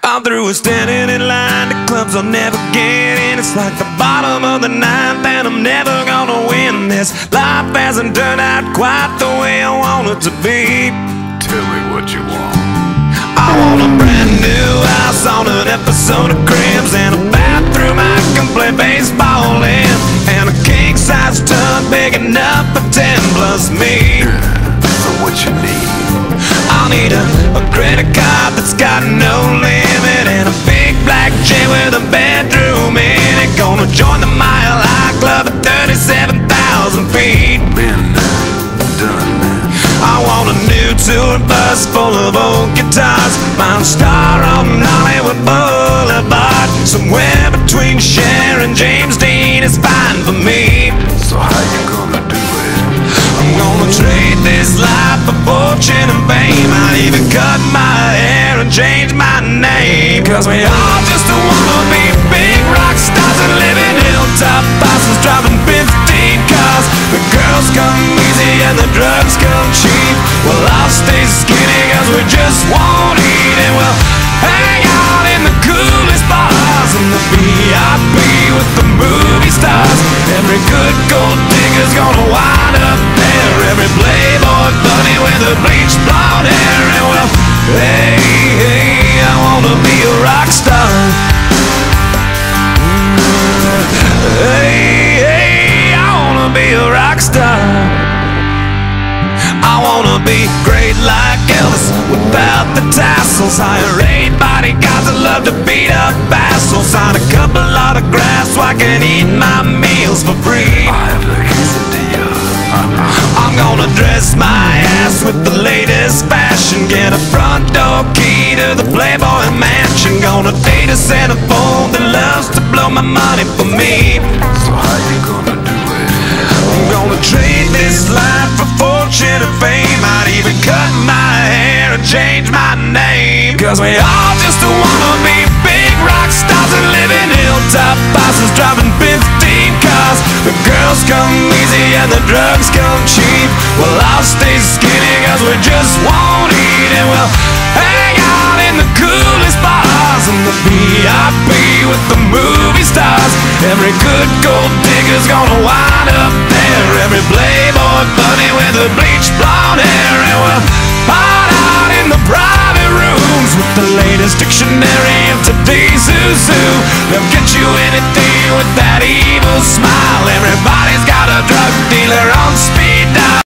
I'm through with standing in line to clubs I'll never get in. It's like the bottom of the ninth and I'm never gonna win this. Life hasn't turned out quite the way I want it to be. Tell me what you want. I want a brand new house on an episode of Cribs, and a bathroom I can play baseball in, and a king-size tub big enough for 10 plus me. So what you need? I'll need a credit card that's got no limit, and a big black jet with a bedroom in it. Gonna join the Mile High Club at 37,000 feet. Been done. I want a new tour bus full of old guitars, Mount Star on Hollywood Boulevard. Somewhere between Cher and James Dean is fine for me. So how you gonna do it? I'm gonna trade this life for fortune and fame. I'd even cut my hair and change my name, 'cause we all just wanna be big rock stars and live in hilltop bosses, driving 15 cars. The girls come easy and the drugs come cheap. Well, I'll stay skinny 'cause we just won't eat, and we'll hang out in the coolest bars and the VIP with the movie stars. Every good gold digger's gonna wind up there, every playboy bunny with a bleached blonde hair. And well, hey, hey, I wanna be a rock star. Hey, hey, I wanna be a rock star. I wanna be great like Elvis without the tassels. Hire 8 bodyguards that love to beat up assholes. Sign a couple autographs so I can eat my meals for free. I have the quesadilla. I'm gonna dress my ass with the latest fashion, get a front door key to the Playboy Mansion. Gonna date a centerfold that loves to blow my money for me. So how you gonna do it? I'm gonna trade this life for fortune and fame. I'd even cut my hair and change my name, 'cause we all just wanna be big rock stars and live in hilltop bosses, driving 15 cars. The girls come easy and the drugs come cheap. Well, I'll stay skinny 'cause we just won't eat, and we'll hang out in the coolest bars and the VIP with the movie stars. Every good gold digger's gonna wind up there, every playboy bunny with a bleached blonde hair. And we'll hide out in the private rooms with the latest dictionary of today's who's who. They'll get you anything with that evil smile. Everybody's got a drug dealer on speed dial.